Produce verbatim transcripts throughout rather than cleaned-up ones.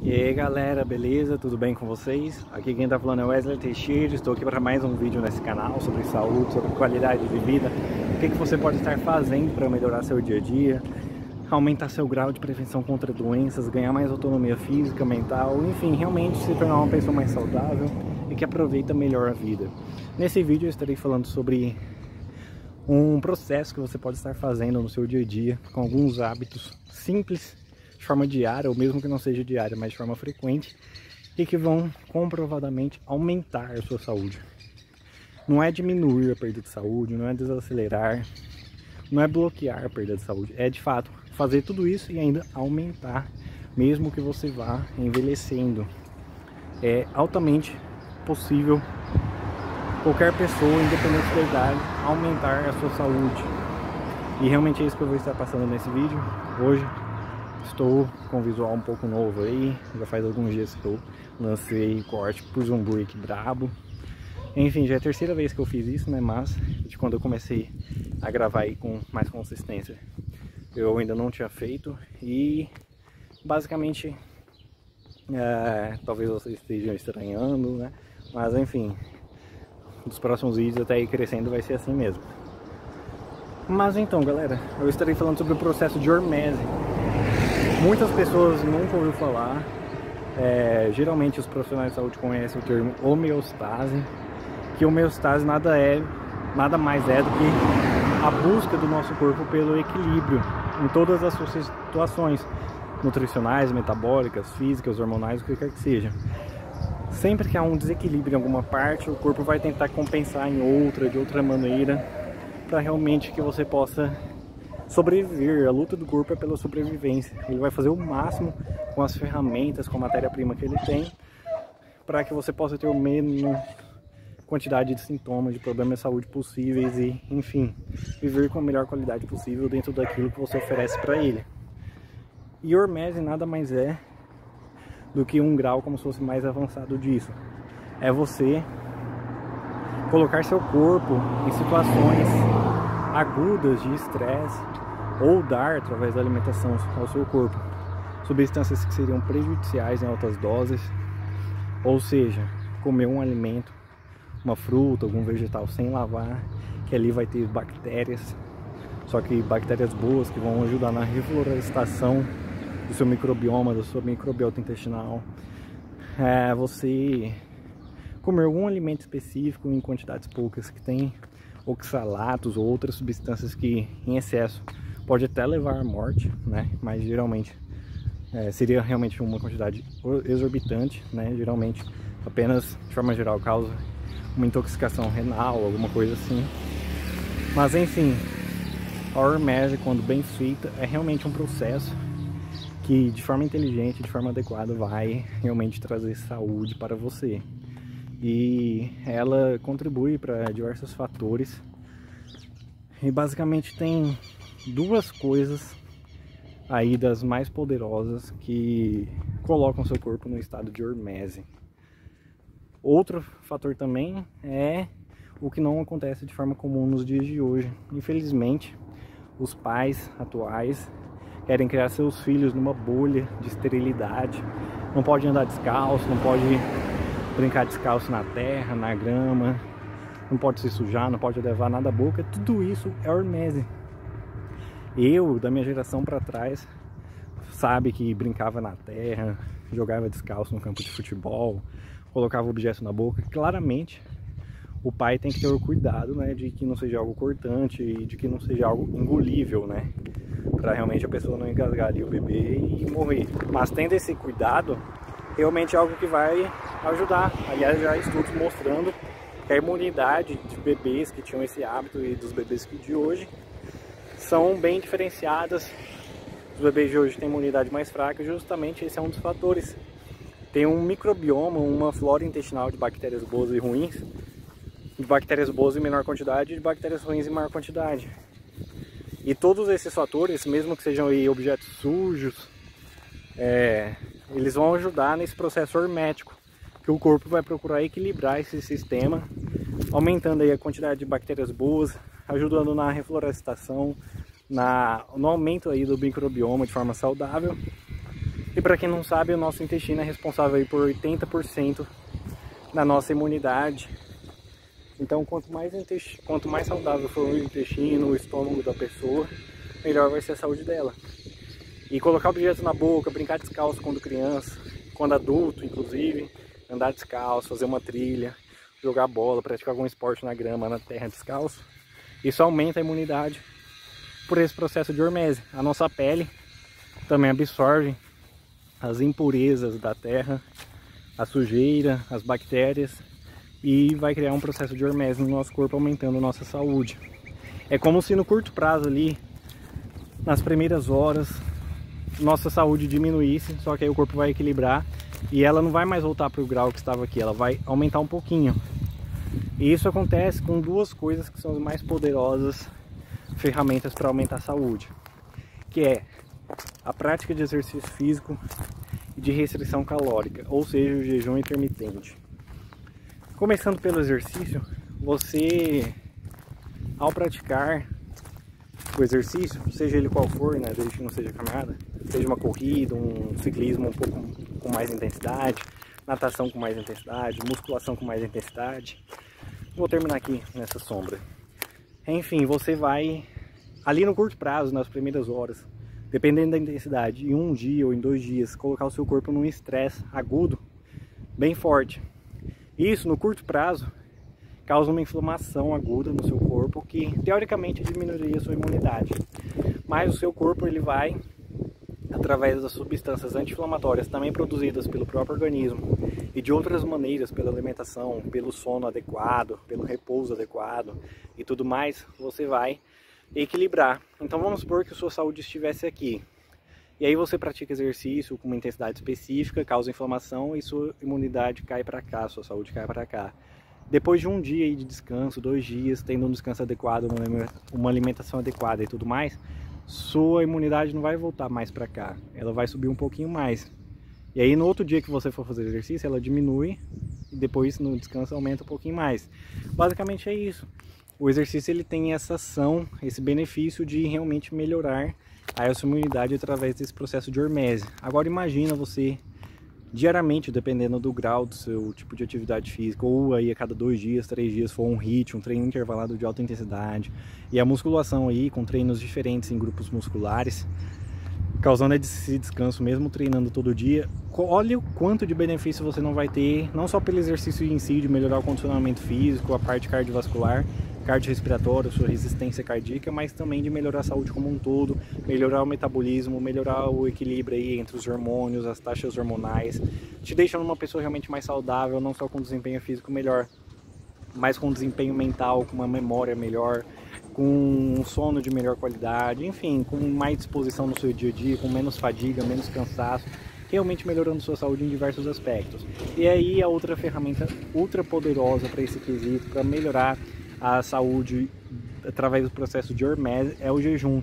E aí galera, beleza? Tudo bem com vocês? Aqui quem tá falando é Wesley Teixeira, estou aqui para mais um vídeo nesse canal sobre saúde, sobre qualidade de vida. O que, que você pode estar fazendo para melhorar seu dia a dia, aumentar seu grau de prevenção contra doenças, ganhar mais autonomia física, mental, enfim, realmente se tornar uma pessoa mais saudável e que aproveita melhor a vida. Nesse vídeo eu estarei falando sobre um processo que você pode estar fazendo no seu dia a dia, com alguns hábitos simples, de forma diária, ou mesmo que não seja diária, mas de forma frequente, e que vão comprovadamente aumentar a sua saúde. Não é diminuir a perda de saúde, não é desacelerar, não é bloquear a perda de saúde, é de fato fazer tudo isso e ainda aumentar, mesmo que você vá envelhecendo. É altamente possível qualquer pessoa, independente da idade, aumentar a sua saúde. E realmente é isso que eu vou estar passando nesse vídeo hoje. Estou com um visual um pouco novo aí, já faz alguns dias que eu lancei corte pro Zumburik brabo. Enfim, já é a terceira vez que eu fiz isso, né, mas de quando eu comecei a gravar aí com mais consistência, eu ainda não tinha feito. E basicamente, é, talvez vocês estejam estranhando, né, mas enfim, nos próximos vídeos até ir crescendo vai ser assim mesmo. Mas então galera, eu estarei falando sobre o processo de hormese. Muitas pessoas nunca ouviram falar, é, geralmente os profissionais de saúde conhecem o termo homeostase, que homeostase nada, é, nada mais é do que a busca do nosso corpo pelo equilíbrio em todas as suas situações nutricionais, metabólicas, físicas, hormonais, o que quer que seja. Sempre que há um desequilíbrio em alguma parte, o corpo vai tentar compensar em outra, de outra maneira, para realmente que você possa sobreviver. A luta do corpo é pela sobrevivência. Ele vai fazer o máximo com as ferramentas, com a matéria-prima que ele tem, para que você possa ter o menos quantidade de sintomas, de problemas de saúde possíveis e, enfim, viver com a melhor qualidade possível dentro daquilo que você oferece para ele. E hormese nada mais é do que um grau como se fosse mais avançado disso. É você colocar seu corpo em situações agudas de estresse ou dar, através da alimentação ao seu corpo, substâncias que seriam prejudiciais em altas doses, ou seja, comer um alimento, uma fruta, algum vegetal sem lavar, que ali vai ter bactérias, só que bactérias boas que vão ajudar na reflorestação do seu microbioma, da sua microbiota intestinal. É, você comer algum alimento específico em quantidades poucas que tem oxalatos ou outras substâncias que em excesso pode até levar à morte, né? Mas geralmente é, seria realmente uma quantidade exorbitante, né? Geralmente apenas, de forma geral, causa uma intoxicação renal, alguma coisa assim. Mas enfim, a hormese, quando bem feita, é realmente um processo que de forma inteligente, de forma adequada, vai realmente trazer saúde para você. E ela contribui para diversos fatores, e basicamente tem duas coisas aí das mais poderosas que colocam seu corpo no estado de hormese. Outro fator também é o que não acontece de forma comum nos dias de hoje. Infelizmente, os pais atuais querem criar seus filhos numa bolha de esterilidade. Não pode andar descalço, não pode brincar descalço na terra, na grama, não pode se sujar, não pode levar nada à boca. Tudo isso é hormese. Eu, da minha geração para trás, sabe que brincava na terra, jogava descalço no campo de futebol, colocava objeto na boca. Claramente, o pai tem que ter o cuidado, né, de que não seja algo cortante e de que não seja algo engolível, né, para realmente a pessoa não engasgar ali o bebê e morrer. Mas tendo esse cuidado, realmente é algo que vai ajudar. Aliás, já há estudos mostrando que a imunidade de bebês que tinham esse hábito e dos bebês que de hoje são bem diferenciadas. Os bebês de hoje têm imunidade mais fraca, e justamente esse é um dos fatores. Tem um microbioma, uma flora intestinal de bactérias boas e ruins, de bactérias boas em menor quantidade e de bactérias ruins em maior quantidade. E todos esses fatores, mesmo que sejam aí objetos sujos, é, eles vão ajudar nesse processo hormético, que o corpo vai procurar equilibrar esse sistema, aumentando aí a quantidade de bactérias boas, ajudando na reflorestação, na, no aumento aí do microbioma de forma saudável, E para quem não sabe, o nosso intestino é responsável aí por oitenta por cento da nossa imunidade. Então, quanto mais, intestino, quanto mais saudável for o intestino, o estômago da pessoa, melhor vai ser a saúde dela. E colocar objetos na boca, brincar descalço quando criança, quando adulto, inclusive, andar descalço, fazer uma trilha, jogar bola, praticar algum esporte na grama, na terra descalço, isso aumenta a imunidade por esse processo de hormese. A nossa pele também absorve as impurezas da terra, a sujeira, as bactérias, e vai criar um processo de hormese no nosso corpo, aumentando a nossa saúde. É como se no curto prazo ali, nas primeiras horas, nossa saúde diminuísse, só que aí o corpo vai equilibrar e ela não vai mais voltar para o grau que estava aqui, ela vai aumentar um pouquinho. E isso acontece com duas coisas que são as mais poderosas ferramentas para aumentar a saúde, que é a prática de exercício físico e de restrição calórica, ou seja, o jejum intermitente. Começando pelo exercício, você, ao praticar o exercício, seja ele qual for, né, desde que não seja caminhada, seja uma corrida, um ciclismo um pouco com mais intensidade, natação com mais intensidade, musculação com mais intensidade. Vou terminar aqui nessa sombra. Enfim, você vai, ali no curto prazo, nas primeiras horas, dependendo da intensidade, em um dia ou em dois dias, colocar o seu corpo num estresse agudo, bem forte. Isso, no curto prazo, causa uma inflamação aguda no seu corpo que, teoricamente, diminuiria a sua imunidade. Mas o seu corpo, ele vai, através das substâncias anti-inflamatórias também produzidas pelo próprio organismo e de outras maneiras, pela alimentação, pelo sono adequado, pelo repouso adequado e tudo mais, você vai equilibrar. Então vamos supor que a sua saúde estivesse aqui. E aí você pratica exercício com uma intensidade específica, causa inflamação e sua imunidade cai para cá, sua saúde cai para cá. Depois de um dia aí de descanso, dois dias, tendo um descanso adequado, uma alimentação adequada e tudo mais, sua imunidade não vai voltar mais para cá, ela vai subir um pouquinho mais. E aí no outro dia que você for fazer exercício, ela diminui e depois no descanso aumenta um pouquinho mais. Basicamente é isso. O exercício ele tem essa ação, esse benefício de realmente melhorar a sua imunidade através desse processo de hormese. Agora imagina você diariamente, dependendo do grau do seu tipo de atividade física, ou aí a cada dois dias, três dias, for um H I I T, um treino intervalado de alta intensidade, e a musculação aí com treinos diferentes em grupos musculares, causando esse descanso mesmo treinando todo dia. Olha o quanto de benefício você não vai ter, não só pelo exercício em si, de melhorar o condicionamento físico, a parte cardiovascular, cardiorrespiratória, sua resistência cardíaca, mas também de melhorar a saúde como um todo, melhorar o metabolismo, melhorar o equilíbrio aí entre os hormônios, as taxas hormonais, te deixando uma pessoa realmente mais saudável, não só com desempenho físico melhor, mas com desempenho mental, com uma memória melhor, com um sono de melhor qualidade, enfim, com mais disposição no seu dia a dia, com menos fadiga, menos cansaço, realmente melhorando sua saúde em diversos aspectos. E aí a outra ferramenta ultra poderosa para esse quesito, para melhorar a saúde através do processo de hormese, é o jejum.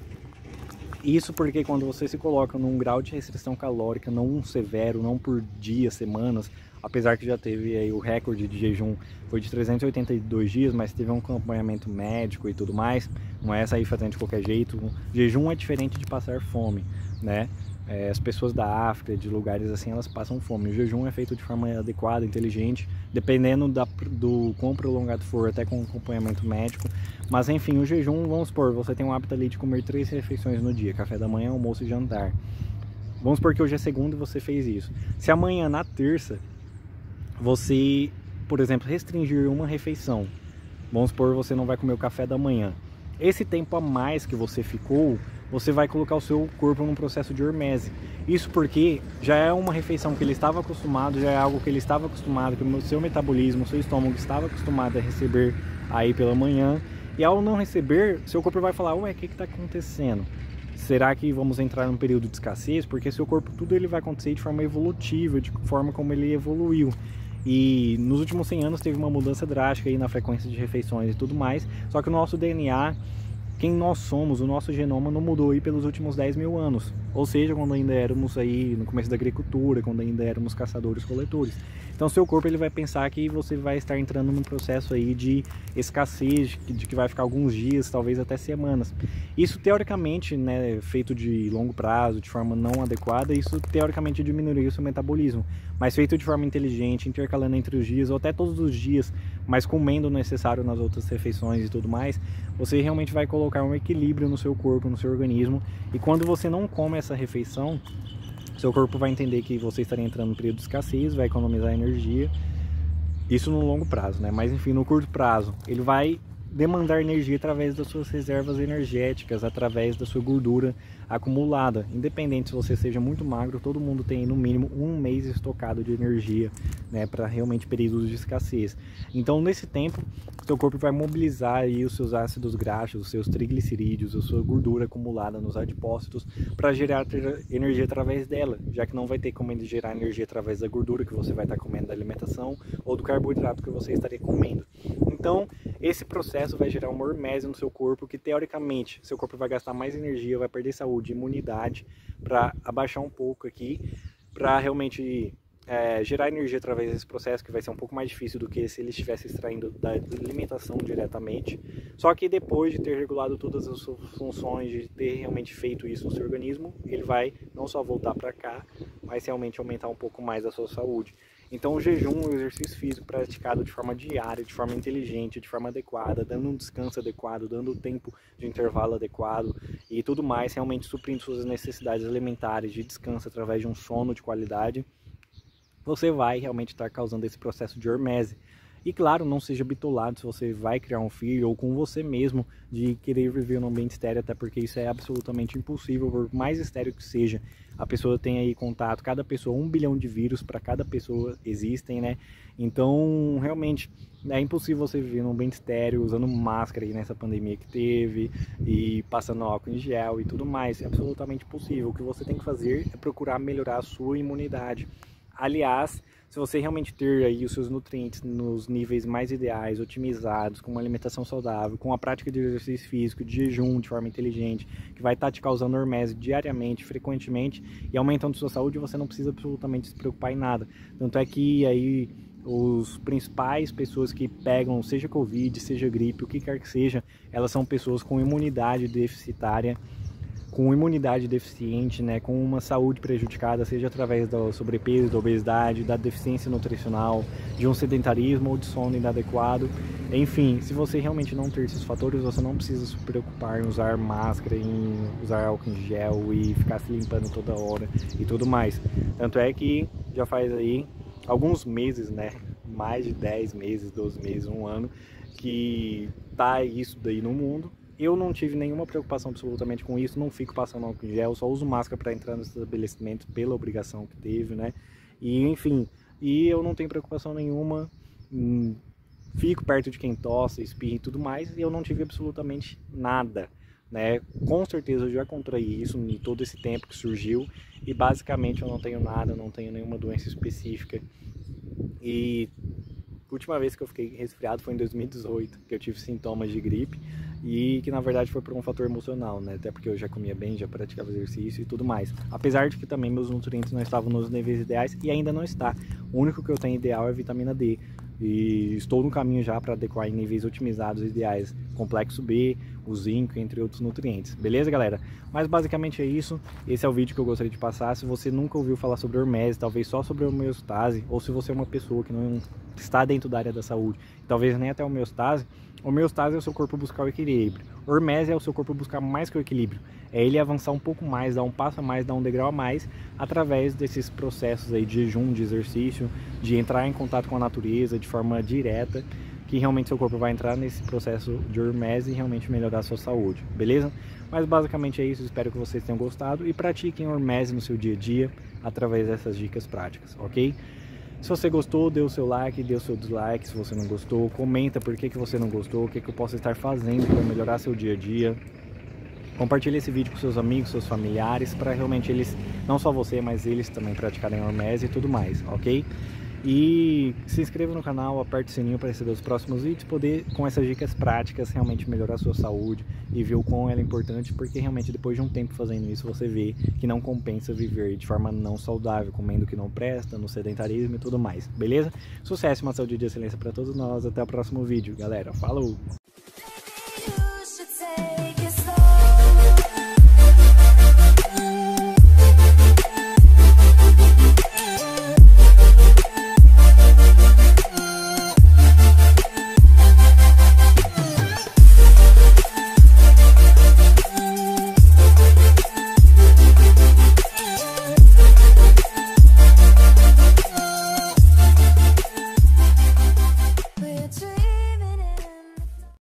Isso porque quando você se coloca num grau de restrição calórica, não severo, não por dias, semanas, apesar que já teve aí o recorde de jejum foi de trezentos e oitenta e dois dias, mas teve um acompanhamento médico e tudo mais, não é sair fazendo de qualquer jeito. O jejum é diferente de passar fome, né? É, as pessoas da África, de lugares assim, elas passam fome. O jejum é feito de forma adequada, inteligente, dependendo da, do quão prolongado for, até com acompanhamento médico. Mas enfim, o jejum, vamos supor, você tem um hábito ali de comer três refeições no dia, café da manhã, almoço e jantar. Vamos supor que hoje é segunda e você fez isso. Se amanhã, na terça, você, por exemplo, restringir uma refeição, vamos supor, você não vai comer o café da manhã. Esse tempo a mais que você ficou, você vai colocar o seu corpo num processo de hormese. Isso porque já é uma refeição que ele estava acostumado, já é algo que ele estava acostumado, que o seu metabolismo, o seu estômago estava acostumado a receber aí pela manhã. E ao não receber, seu corpo vai falar, ué, o que está acontecendo? Será que vamos entrar num período de escassez? Porque seu corpo, tudo ele vai acontecer de forma evolutiva, de forma como ele evoluiu. E nos últimos cem anos teve uma mudança drástica aí na frequência de refeições e tudo mais. Só que o nosso D N A, quem nós somos, o nosso genoma não mudou aí pelos últimos dez mil anos. ou seja, quando ainda éramos aí no começo da agricultura, quando ainda éramos caçadores-coletores. Então seu corpo ele vai pensar que você vai estar entrando num processo aí de escassez, de que vai ficar alguns dias, talvez até semanas. Isso teoricamente, né, feito de longo prazo, de forma não adequada, isso teoricamente diminuiria o seu metabolismo. Mas feito de forma inteligente, intercalando entre os dias, ou até todos os dias, mas comendo o necessário nas outras refeições e tudo mais, você realmente vai colocar um equilíbrio no seu corpo, no seu organismo. E quando você não come essa refeição, seu corpo vai entender que você estaria entrando no período de escassez, vai economizar energia, isso no longo prazo, né? Mas enfim, no curto prazo, ele vai demandar energia através das suas reservas energéticas, através da sua gordura acumulada. Independente se você seja muito magro, todo mundo tem no mínimo um mês estocado de energia, né, para realmente períodos de escassez. Então nesse tempo, seu corpo vai mobilizar aí os seus ácidos graxos, os seus triglicerídeos, a sua gordura acumulada nos adipócitos para gerar energia através dela, já que não vai ter como ele gerar energia através da gordura que você vai estar comendo da alimentação ou do carboidrato que você estaria comendo. Então esse processo vai gerar uma hormese no seu corpo, que teoricamente seu corpo vai gastar mais energia, vai perder saúde, imunidade, para abaixar um pouco aqui, para realmente é, gerar energia através desse processo, que vai ser um pouco mais difícil do que se ele estivesse extraindo da alimentação diretamente. Só que depois de ter regulado todas as suas funções, de ter realmente feito isso no seu organismo, ele vai não só voltar para cá, mas realmente aumentar um pouco mais a sua saúde. Então o jejum, o exercício físico praticado de forma diária, de forma inteligente, de forma adequada, dando um descanso adequado, dando o tempo de intervalo adequado e tudo mais, realmente suprindo suas necessidades alimentares de descanso através de um sono de qualidade, você vai realmente estar causando esse processo de hormese. E claro, não seja bitolado se você vai criar um filho ou com você mesmo de querer viver num ambiente estéreo, até porque isso é absolutamente impossível, por mais estéreo que seja. A pessoa tem aí contato, cada pessoa, um bilhão de vírus para cada pessoa existem, né? Então, realmente, é impossível você viver num ambiente estéreo, usando máscara aí nessa pandemia que teve, e passando álcool em gel e tudo mais. É absolutamente impossível. O que você tem que fazer é procurar melhorar a sua imunidade. Aliás, se você realmente ter aí os seus nutrientes nos níveis mais ideais, otimizados, com uma alimentação saudável, com a prática de exercício físico, de jejum de forma inteligente, que vai estar te causando hormese diariamente, frequentemente e aumentando sua saúde, você não precisa absolutamente se preocupar em nada. Tanto é que aí os principais pessoas que pegam, seja Covid, seja gripe, o que quer que seja, elas são pessoas com imunidade deficitária, com imunidade deficiente, né, com uma saúde prejudicada, seja através do sobrepeso, da obesidade, da deficiência nutricional, de um sedentarismo ou de sono inadequado. Enfim, se você realmente não ter esses fatores, você não precisa se preocupar em usar máscara, em usar álcool em gel e ficar se limpando toda hora e tudo mais. Tanto é que já faz aí alguns meses, né, mais de dez meses, doze meses, um ano, que tá isso daí no mundo. Eu não tive nenhuma preocupação absolutamente com isso, não fico passando álcool em gel, só uso máscara para entrar nos estabelecimentos pela obrigação que teve, né? E enfim, e eu não tenho preocupação nenhuma, hum, fico perto de quem tosse, espirra e tudo mais, e eu não tive absolutamente nada, né? Com certeza eu já contraí isso em todo esse tempo que surgiu, e basicamente eu não tenho nada, não tenho nenhuma doença específica. E a última vez que eu fiquei resfriado foi em dois mil e dezoito, que eu tive sintomas de gripe, e que na verdade foi por um fator emocional, né? Até porque eu já comia bem, já praticava exercício e tudo mais. Apesar de que também meus nutrientes não estavam nos níveis ideais, e ainda não está. O único que eu tenho ideal é a vitamina D. E estou no caminho já para adequar em níveis otimizados ideais, complexo B, o zinco, entre outros nutrientes. Beleza, galera? Mas basicamente é isso. Esse é o vídeo que eu gostaria de passar. Se você nunca ouviu falar sobre hormese, talvez só sobre homeostase, ou se você é uma pessoa que não está dentro da área da saúde, talvez nem até homeostase, homeostase é o seu corpo buscar o equilíbrio. Hormese é o seu corpo buscar mais que o equilíbrio. É ele avançar um pouco mais, dar um passo a mais, dar um degrau a mais, através desses processos aí de jejum, de exercício, de entrar em contato com a natureza de forma direta, que realmente seu corpo vai entrar nesse processo de hormese e realmente melhorar a sua saúde, beleza? Mas basicamente é isso, espero que vocês tenham gostado e pratiquem hormese no seu dia a dia, através dessas dicas práticas, ok? Se você gostou, dê o seu like, dê o seu dislike. Se você não gostou, comenta por que, que você não gostou, o que, que eu posso estar fazendo para melhorar seu dia a dia. Compartilhe esse vídeo com seus amigos, seus familiares, para realmente eles, não só você, mas eles também praticarem hormese e tudo mais, ok? E se inscreva no canal, aperte o sininho para receber os próximos vídeos, poder com essas dicas práticas realmente melhorar a sua saúde e ver o quão ela é importante, porque realmente depois de um tempo fazendo isso você vê que não compensa viver de forma não saudável, comendo o que não presta, no sedentarismo e tudo mais, beleza? Sucesso e uma saúde de excelência para todos nós, até o próximo vídeo, galera, falou!